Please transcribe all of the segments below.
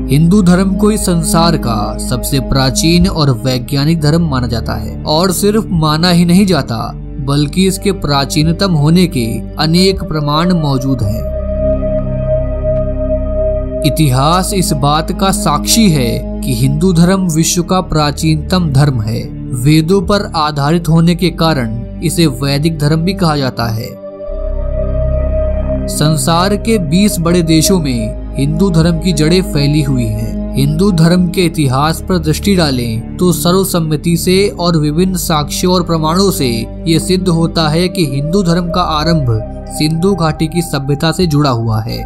हिंदू धर्म को इस संसार का सबसे प्राचीन और वैज्ञानिक धर्म माना जाता है, और सिर्फ माना ही नहीं जाता बल्कि इसके प्राचीनतम होने के अनेक प्रमाण मौजूद हैं। इतिहास इस बात का साक्षी है कि हिंदू धर्म विश्व का प्राचीनतम धर्म है। वेदों पर आधारित होने के कारण इसे वैदिक धर्म भी कहा जाता है। संसार के 20 बड़े देशों में हिंदू धर्म की जड़ें फैली हुई हैं। हिंदू धर्म के इतिहास पर दृष्टि डालें तो सर्वसम्मति से और विभिन्न साक्ष्यों और प्रमाणों से ये सिद्ध होता है कि हिंदू धर्म का आरंभ सिंधु घाटी की सभ्यता से जुड़ा हुआ है।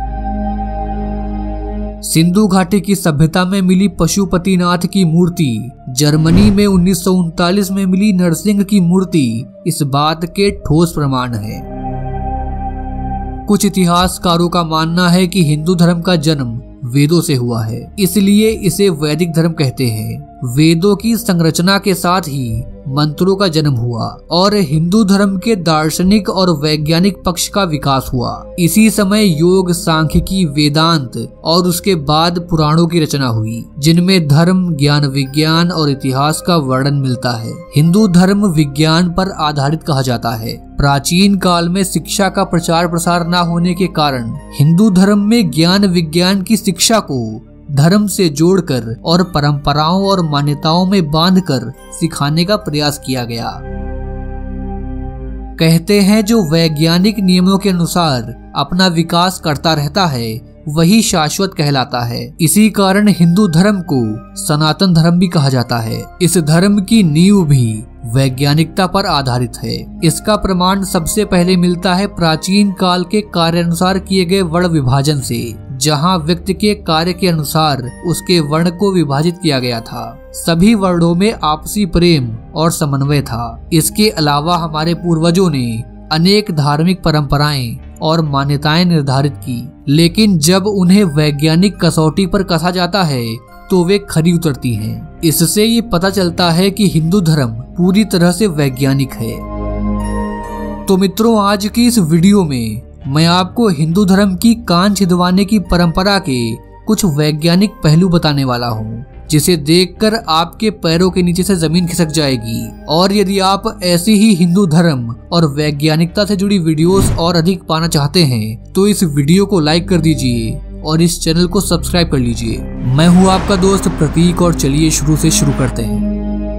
सिंधु घाटी की सभ्यता में मिली पशुपतिनाथ की मूर्ति, जर्मनी में 1939 में मिली नरसिंह की मूर्ति इस बात के ठोस प्रमाण हैं। कुछ इतिहासकारों का मानना है कि हिंदू धर्म का जन्म वेदों से हुआ है, इसलिए इसे वैदिक धर्म कहते हैं। वेदों की संरचना के साथ ही मंत्रों का जन्म हुआ और हिंदू धर्म के दार्शनिक और वैज्ञानिक पक्ष का विकास हुआ। इसी समय योग, सांख्यिकी, वेदांत और उसके बाद पुराणों की रचना हुई, जिनमें धर्म, ज्ञान, विज्ञान और इतिहास का वर्णन मिलता है। हिंदू धर्म विज्ञान पर आधारित कहा जाता है। प्राचीन काल में शिक्षा का प्रचार प्रसार न होने के कारण हिंदू धर्म में ज्ञान विज्ञान की शिक्षा को धर्म से जोड़कर और परंपराओं और मान्यताओं में बांधकर सिखाने का प्रयास किया गया। कहते हैं जो वैज्ञानिक नियमों के अनुसार अपना विकास करता रहता है वही शाश्वत कहलाता है। इसी कारण हिंदू धर्म को सनातन धर्म भी कहा जाता है। इस धर्म की नींव भी वैज्ञानिकता पर आधारित है। इसका प्रमाण सबसे पहले मिलता है प्राचीन काल के कार्यानुसार किए गए वर्ण विभाजन से, जहां व्यक्ति के कार्य के अनुसार उसके वर्ण को विभाजित किया गया था। सभी वर्णों में आपसी प्रेम और समन्वय था। इसके अलावा हमारे पूर्वजों ने अनेक धार्मिक परंपराएं और मान्यताएं निर्धारित की, लेकिन जब उन्हें वैज्ञानिक कसौटी पर कसा जाता है तो वे खरी उतरती हैं। इससे ये पता चलता है कि हिंदू धर्म पूरी तरह से वैज्ञानिक है। तो मित्रों, आज की इस वीडियो में मैं आपको हिंदू धर्म की कान छिदवाने की परंपरा के कुछ वैज्ञानिक पहलू बताने वाला हूँ, जिसे देखकर आपके पैरों के नीचे से जमीन खिसक जाएगी। और यदि आप ऐसी ही हिंदू धर्म और वैज्ञानिकता से जुड़ी वीडियोस और अधिक पाना चाहते हैं तो इस वीडियो को लाइक कर दीजिए और इस चैनल को सब्सक्राइब कर लीजिए। मैं हूँ आपका दोस्त प्रतीक और चलिए शुरू से शुरू करते हैं।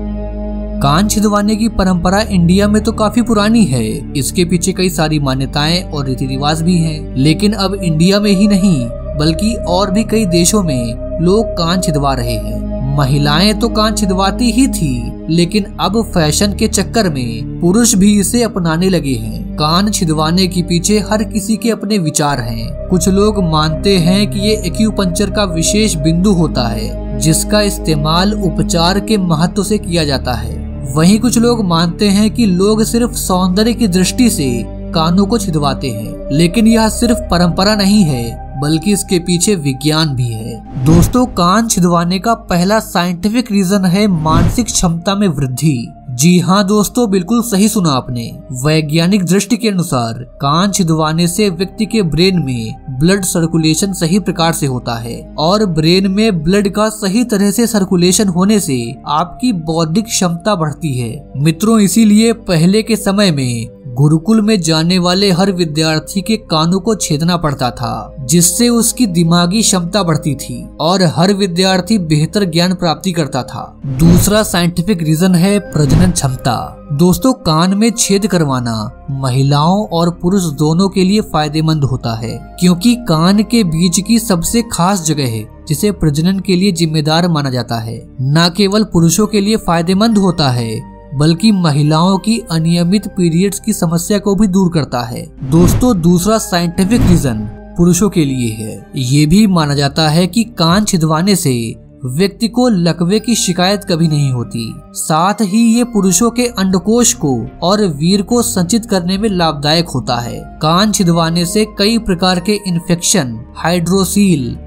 कान छिदवाने की परंपरा इंडिया में तो काफी पुरानी है। इसके पीछे कई सारी मान्यताएं और रीति रिवाज भी हैं। लेकिन अब इंडिया में ही नहीं बल्कि और भी कई देशों में लोग कान छिदवा रहे हैं। महिलाएं तो कान छिदवाती ही थी, लेकिन अब फैशन के चक्कर में पुरुष भी इसे अपनाने लगे हैं। कान छिदवाने के पीछे हर किसी के अपने विचार हैं। कुछ लोग मानते हैं कि ये एक्यूपंक्चर का विशेष बिंदु होता है, जिसका इस्तेमाल उपचार के महत्व से किया जाता है। वहीं कुछ लोग मानते हैं कि लोग सिर्फ सौंदर्य की दृष्टि से कानों को छिदवाते हैं, लेकिन यह सिर्फ परंपरा नहीं है बल्कि इसके पीछे विज्ञान भी है। दोस्तों, कान छिदवाने का पहला साइंटिफिक रीजन है मानसिक क्षमता में वृद्धि। जी हाँ दोस्तों, बिल्कुल सही सुना आपने। वैज्ञानिक दृष्टि के अनुसार कान छिदवाने से व्यक्ति के ब्रेन में ब्लड सर्कुलेशन सही प्रकार से होता है, और ब्रेन में ब्लड का सही तरह से सर्कुलेशन होने से आपकी बौद्धिक क्षमता बढ़ती है। मित्रों, इसीलिए पहले के समय में गुरुकुल में जाने वाले हर विद्यार्थी के कानों को छेदना पड़ता था, जिससे उसकी दिमागी क्षमता बढ़ती थी और हर विद्यार्थी बेहतर ज्ञान प्राप्ति करता था। दूसरा साइंटिफिक रीजन है प्रजनन क्षमता। दोस्तों, कान में छेद करवाना महिलाओं और पुरुष दोनों के लिए फायदेमंद होता है, क्योंकि कान के बीच की सबसे खास जगह है जिसे प्रजनन के लिए जिम्मेदार माना जाता है। न केवल पुरुषों के लिए फायदेमंद होता है बल्कि महिलाओं की अनियमित पीरियड्स की समस्या को भी दूर करता है। दोस्तों, दूसरा साइंटिफिक रीजन पुरुषों के लिए है। ये भी माना जाता है कि कान छिदवाने से व्यक्ति को लकवे की शिकायत कभी नहीं होती। साथ ही ये पुरुषों के अंडकोश को और वीर्य को संचित करने में लाभदायक होता है। कान छिदवाने से कई प्रकार के इन्फेक्शन, हाइड्रोसील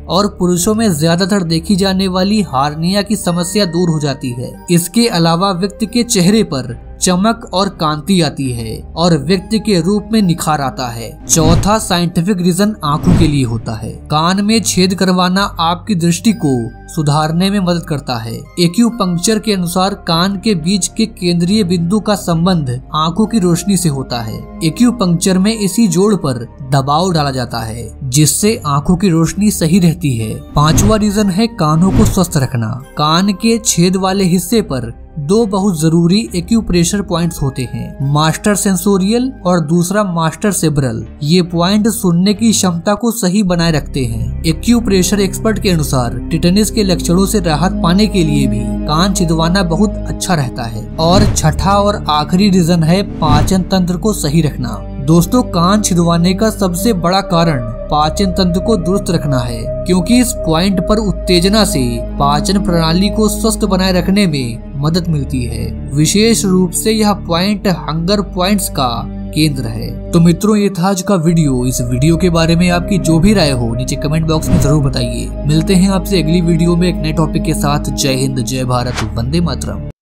और पुरुषों में ज्यादातर देखी जाने वाली हार्निया की समस्या दूर हो जाती है। इसके अलावा व्यक्ति के चेहरे पर चमक और कांति आती है और व्यक्ति के रूप में निखार आता है। चौथा साइंटिफिक रीजन आंखों के लिए होता है। कान में छेद करवाना आपकी दृष्टि को सुधारने में मदद करता है। एक्यूपंक्चर के अनुसार कान के बीच के केंद्रीय बिंदु का संबंध आंखों की रोशनी से होता है। एक्यूपंक्चर में इसी जोड़ पर दबाव डाला जाता है जिससे आंखों की रोशनी सही रहती है। पांचवा रीजन है कानों को स्वस्थ रखना। कान के छेद वाले हिस्से पर दो बहुत जरूरी एक्यूप्रेशर पॉइंट्स होते हैं, मास्टर सेंसोरियल और दूसरा मास्टर सेब्रल। ये पॉइंट सुनने की क्षमता को सही बनाए रखते हैं। एक्यूप्रेशर एक्सपर्ट के अनुसार टिटेनस के लक्षणों से राहत पाने के लिए भी कान छिदवाना बहुत अच्छा रहता है। और छठा और आखिरी रीजन है पाचन तंत्र को सही रखना। दोस्तों, कान छिदवाने का सबसे बड़ा कारण पाचन तंत्र को दुरुस्त रखना है, क्योंकि इस पॉइंट पर उत्तेजना से पाचन प्रणाली को स्वस्थ बनाए रखने में मदद मिलती है। विशेष रूप से यह पॉइंट हंगर पॉइंट्स का केंद्र है। तो मित्रों, ये था आज का वीडियो। इस वीडियो के बारे में आपकी जो भी राय हो नीचे कमेंट बॉक्स में जरूर बताइए। मिलते हैं आपसे अगली वीडियो में एक नए टॉपिक के साथ। जय हिंद, जय भारत, वंदे मातरम।